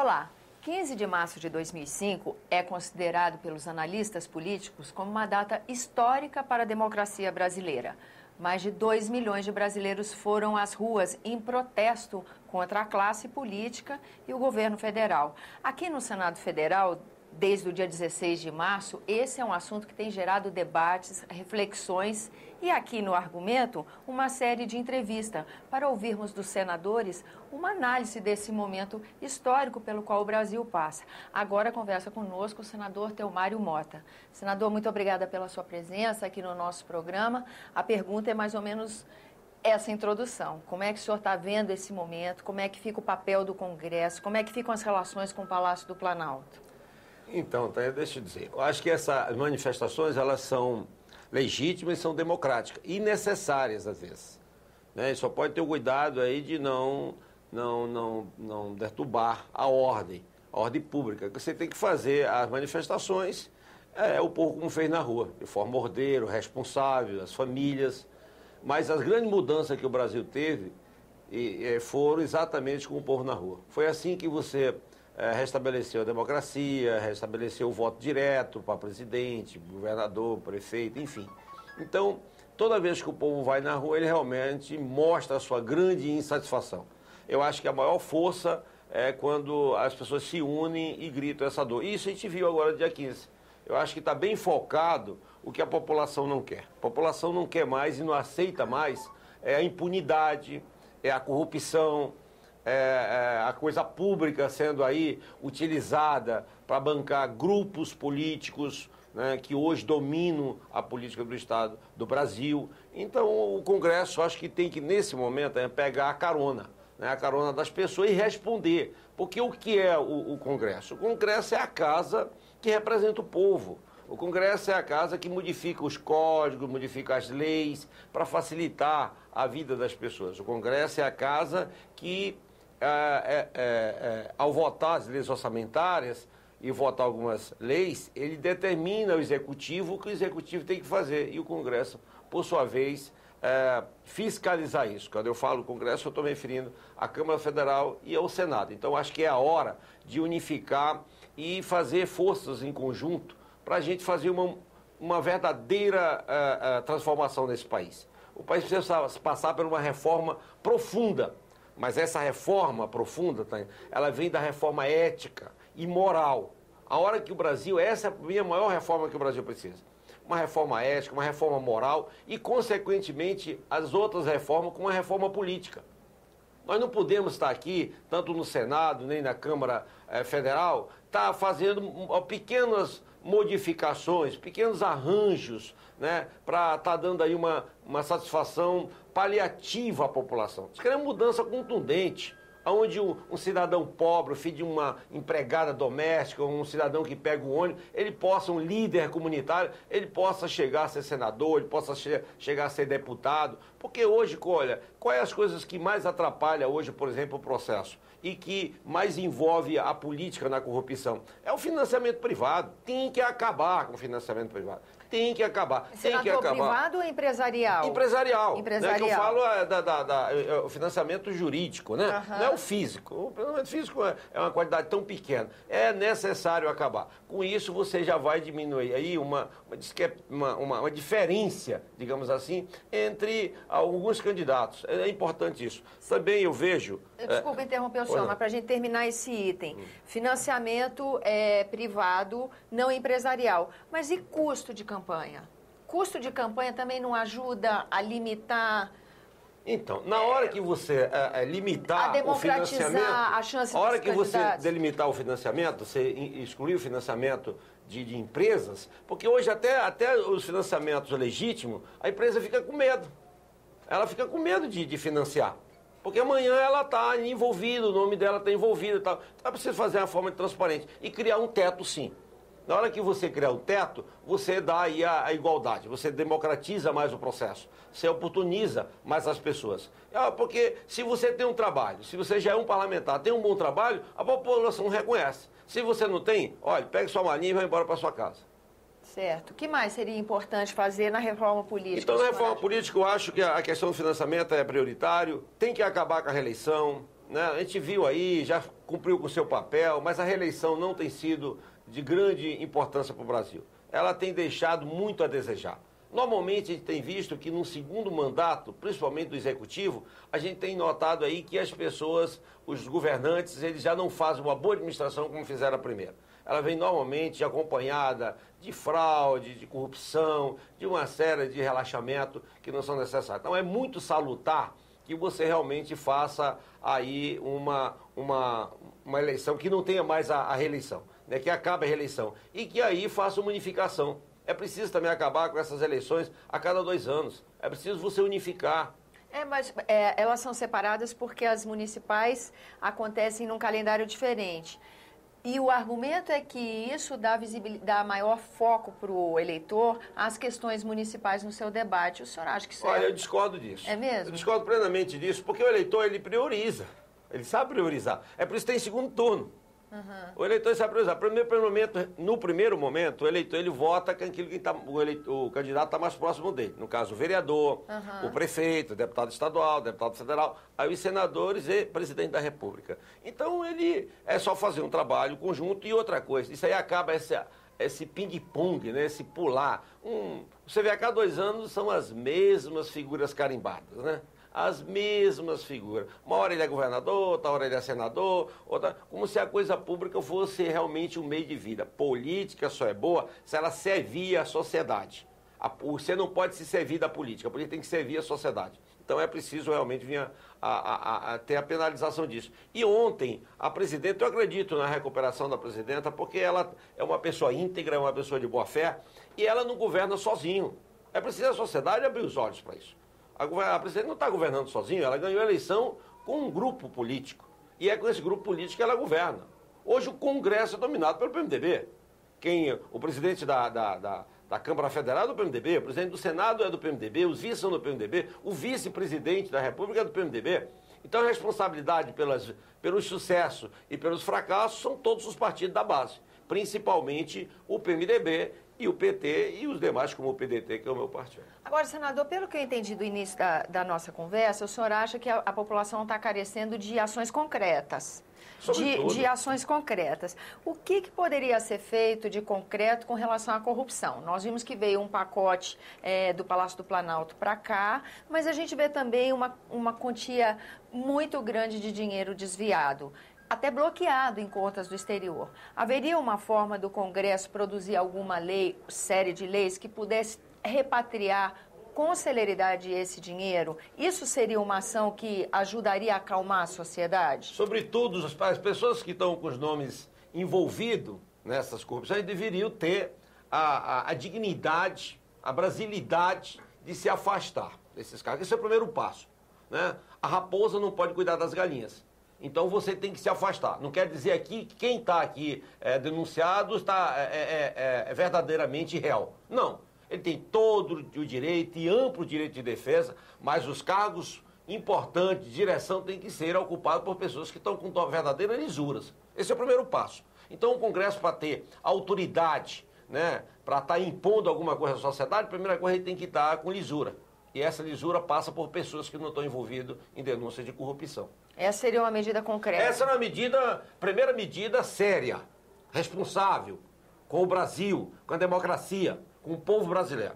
Olá, 15 de março de 2005 é considerado pelos analistas políticos como uma data histórica para a democracia brasileira. Mais de 2 milhões de brasileiros foram às ruas em protesto contra a classe política e o governo federal. Aqui no Senado Federal, desde o dia 16 de março, esse é um assunto que tem gerado debates, reflexões e aqui no Argumento, uma série de entrevistas para ouvirmos dos senadores uma análise desse momento histórico pelo qual o Brasil passa. Agora conversa conosco o senador Teomário Mota. Senador, muito obrigada pela sua presença aqui no nosso programa. A pergunta é mais ou menos essa introdução. Como é que o senhor está vendo esse momento? Como é que fica o papel do Congresso? Como é que ficam as relações com o Palácio do Planalto? Então, deixa eu dizer, eu acho que essas manifestações, elas são legítimas e são democráticas e necessárias, às vezes. Né? E só pode ter o cuidado aí de não perturbar a ordem pública. Você tem que fazer as manifestações, o povo como fez na rua, de forma ordeira, responsável, as famílias. Mas as grandes mudanças que o Brasil teve foram exatamente com o povo na rua. Foi assim que você restabeleceu a democracia, restabeleceu o voto direto para presidente, governador, prefeito, enfim. Então, toda vez que o povo vai na rua, ele realmente mostra a sua grande insatisfação. Eu acho que a maior força é quando as pessoas se unem e gritam essa dor. Isso a gente viu agora no dia 15. Eu acho que está bem focado o que a população não quer. A população não quer mais e não aceita mais a impunidade, a corrupção, a coisa pública sendo aí utilizada para bancar grupos políticos, né, que hoje dominam a política do Estado do Brasil. Então, o Congresso, acho que tem que, nesse momento, pegar a carona, né, a carona das pessoas e responder. Porque o que é o Congresso? O Congresso é a casa que representa o povo. O Congresso é a casa que modifica os códigos, modifica as leis para facilitar a vida das pessoas. O Congresso é a casa que ao votar as leis orçamentárias e votar algumas leis, ele determina ao Executivo o que o Executivo tem que fazer. E o Congresso, por sua vez, fiscalizar isso. Quando eu falo Congresso, eu estou me referindo à Câmara Federal e ao Senado. Então, acho que é a hora de unificar e fazer forças em conjunto para a gente fazer uma verdadeira transformação nesse país. O país precisa passar por uma reforma profunda. Mas essa reforma profunda, ela vem da reforma ética e moral. A hora que o Brasil, essa é a maior reforma que o Brasil precisa. Uma reforma ética, uma reforma moral e, consequentemente, as outras reformas com uma reforma política. Nós não podemos estar aqui, tanto no Senado, nem na Câmara Federal, fazendo pequenas modificações, pequenos arranjos, né, para estar dando aí uma satisfação paliativa à população. Nós queremos mudança contundente, onde um cidadão pobre, filho de uma empregada doméstica, um cidadão que pega o ônibus, ele possa, um líder comunitário, ele possa chegar a ser senador, ele possa chegar a ser deputado. Porque hoje, olha, quais as coisas que mais atrapalham hoje, por exemplo, o processo e que mais envolve a política na corrupção? É o financiamento privado. Tem que acabar com o financiamento privado. Tem que acabar. Senador, tem que acabar. Privado ou empresarial? Empresarial. Empresarial. Né, que eu falo o financiamento jurídico, né? Não é o físico. O financiamento físico é uma quantidade tão pequena. É necessário acabar. Com isso, você já vai diminuir aí uma diferença, digamos assim, entre alguns candidatos. É importante isso. Também eu vejo... Desculpa interromper o senhor, mas para a gente terminar esse item. Financiamento privado, não empresarial. Mas e custo de campanha? Custo de campanha também não ajuda a limitar... Então, na hora que você limitar o financiamento... a chance a hora dos que você candidatos. delimitar o financiamento, você excluir o financiamento de empresas, porque hoje até os financiamentos legítimos, a empresa fica com medo. Ela fica com medo de financiar. Porque amanhã ela está envolvida, o nome dela está envolvido e tal. Então é preciso fazer uma forma transparente e criar um teto, sim. Na hora que você criar um teto, você dá aí a igualdade, você democratiza mais o processo, você oportuniza mais as pessoas. Porque se você tem um trabalho, se você já é um parlamentar, tem um bom trabalho, a população reconhece. Se você não tem, olha, pegue sua malinha e vai embora para sua casa. Certo. O que mais seria importante fazer na reforma política? Então, na reforma política, eu acho que a questão do financiamento é prioritário, tem que acabar com a reeleição, né? A gente viu aí, já cumpriu com o seu papel, mas a reeleição não tem sido de grande importância para o Brasil. Ela tem deixado muito a desejar. Normalmente a gente tem visto que num segundo mandato, principalmente do Executivo, a gente tem notado aí que as pessoas, os governantes, eles já não fazem uma boa administração como fizeram a primeira. Ela vem normalmente acompanhada de fraude, de corrupção, de uma série de relaxamento que não são necessários. Então é muito salutar que você realmente faça aí uma eleição que não tenha mais a reeleição, né? Que acabe a reeleição e que aí faça uma unificação. É preciso também acabar com essas eleições a cada 2 anos. É preciso você unificar. Mas elas são separadas porque as municipais acontecem num calendário diferente. E o argumento é que isso dá maior foco para o eleitor às questões municipais no seu debate. O senhor acha que isso Olha, eu discordo disso. É mesmo? Eu discordo plenamente disso, porque o eleitor, ele prioriza. Ele sabe priorizar. É por isso que tem segundo turno. Uhum. O eleitor sabe priorizar. No primeiro momento, o eleitor ele vota com aquilo que o candidato está mais próximo dele. No caso, o vereador, o prefeito, o deputado estadual, o deputado federal, aí os senadores e presidente da República. Então, ele é só fazer um trabalho conjunto e outra coisa. Isso aí acaba esse ping-pong, né? Esse pular. Você vê, a cada 2 anos são as mesmas figuras carimbadas, né? As mesmas figuras. Uma hora ele é governador, outra hora ele é senador, outra... como se a coisa pública fosse realmente um meio de vida. Política só é boa se ela servir a sociedade. Você não pode se servir da política, a política tem que servir a sociedade. Então é preciso realmente vir a ter a penalização disso. E ontem, a presidenta, eu acredito na recuperação da presidenta, porque ela é uma pessoa íntegra, é uma pessoa de boa fé, e ela não governa sozinho. É preciso a sociedade abrir os olhos para isso. A presidente não está governando sozinha, ela ganhou a eleição com um grupo político. E é com esse grupo político que ela governa. Hoje o Congresso é dominado pelo PMDB. O presidente da Câmara Federal é do PMDB, o presidente do Senado é do PMDB, os vices são do PMDB, o vice-presidente da República é do PMDB. Então a responsabilidade pelo sucesso e pelos fracassos são todos os partidos da base, principalmente o PMDB e o PT e os demais, como o PDT, que é o meu partido. Agora, senador, pelo que eu entendi do início da nossa conversa, o senhor acha que a população está carecendo de ações concretas? De ações concretas. O que poderia ser feito de concreto com relação à corrupção? Nós vimos que veio um pacote do Palácio do Planalto para cá, mas a gente vê também uma quantia muito grande de dinheiro desviado, até bloqueado em contas do exterior. Haveria uma forma do Congresso produzir alguma lei, série de leis, que pudesse repatriar com celeridade esse dinheiro? Isso seria uma ação que ajudaria a acalmar a sociedade? Sobretudo, as pessoas que estão com os nomes envolvidos nessas corrupções deveriam ter a dignidade, a brasilidade de se afastar desses caras. Esse é o primeiro passo, né? A raposa não pode cuidar das galinhas. Então você tem que se afastar. Não quer dizer aqui que quem está aqui denunciado está verdadeiramente réu. Não. Ele tem todo o direito e amplo direito de defesa, mas os cargos importantes de direção têm que ser ocupados por pessoas que estão com verdadeiras lisuras. Esse é o primeiro passo. Então o Congresso, para ter autoridade, né, para estar impondo alguma coisa à sociedade, a primeira coisa ele tem que estar com lisura. E essa lisura passa por pessoas que não estão envolvidas em denúncias de corrupção. Essa seria uma medida concreta? Essa é uma primeira medida séria, responsável, com o Brasil, com a democracia, com o povo brasileiro.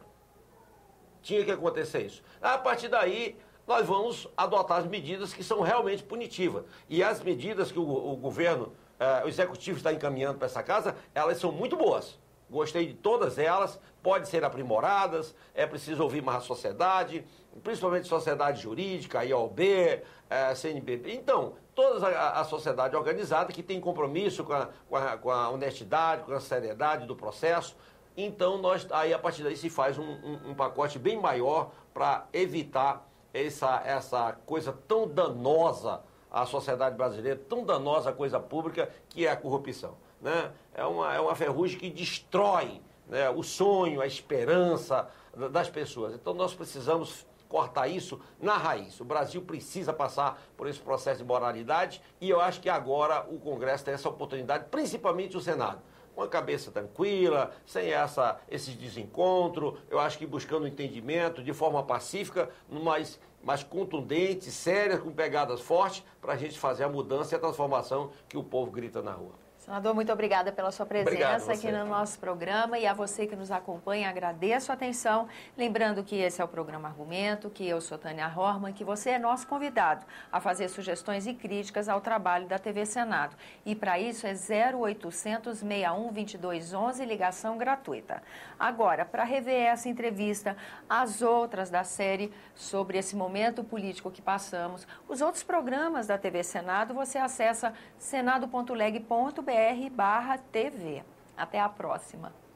Tinha que acontecer isso. A partir daí, nós vamos adotar as medidas que são realmente punitivas. E as medidas que o governo, o executivo está encaminhando para essa casa, elas são muito boas. Gostei de todas elas, podem ser aprimoradas, é preciso ouvir mais a sociedade, principalmente sociedade jurídica, IOB, CNBB. Então, toda a sociedade organizada que tem compromisso com a honestidade, com a seriedade do processo. Então, aí a partir daí se faz um pacote bem maior para evitar essa coisa tão danosa à sociedade brasileira, tão danosa à coisa pública, que é a corrupção. Né? É uma ferrugem que destrói, né, o sonho, a esperança das pessoas. Então nós precisamos cortar isso na raiz. O Brasil precisa passar por esse processo de moralidade e eu acho que agora o Congresso tem essa oportunidade, principalmente o Senado. Com a cabeça tranquila, sem esse desencontro, eu acho que buscando entendimento de forma pacífica, mas mas contundentes, sérias, com pegadas fortes, para a gente fazer a mudança e a transformação que o povo grita na rua. Senador, muito obrigada pela sua presença aqui no nosso programa, e a você que nos acompanha, agradeço a atenção. Lembrando que esse é o programa Argumento, que eu sou Tânia Horman, que você é nosso convidado a fazer sugestões e críticas ao trabalho da TV Senado. E para isso é 0800 61 2211, ligação gratuita. Agora, para rever essa entrevista, as outras da série sobre esse momento político que passamos, os outros programas da TV Senado, você acessa senado.leg.br/TV. Até a próxima.